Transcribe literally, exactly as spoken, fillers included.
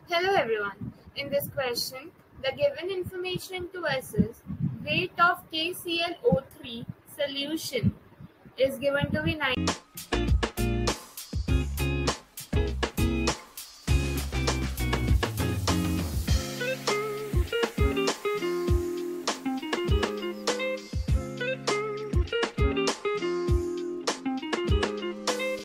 Hello everyone. In this question, the given information to us is weight of K C L O three solution is given to be nine.